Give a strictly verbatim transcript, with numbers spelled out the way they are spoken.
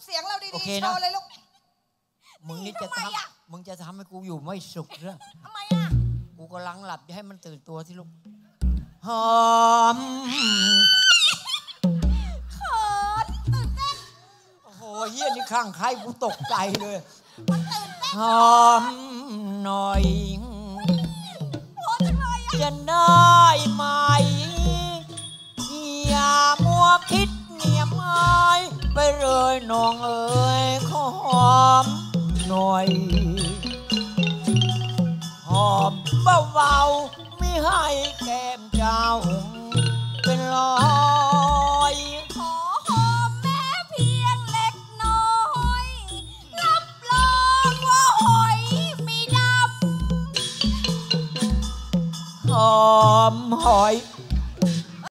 เสียงเราดีๆโชว์เลยลูกมึงนี่จะทำมึงจะทำให้กูอยู่ไม่สุขเรื่องทำไมอ่ะกูกำลังหลับจะให้มันตื่นตัวที่ลูกหอมเขินตื่นเต้นโอ้โหเฮียนี่ข้างใครกูตกใจเลยมันตื่นเต้นหอมหน่อยโอ้จังเลยอ่ะจะได้ไหมอย่ามัวคิดเงียบหายไปเลยน้องเอ๋ยขอหอมหน่อยหอมเบาๆไม่ให้แก้มเจ้าเป็นรอย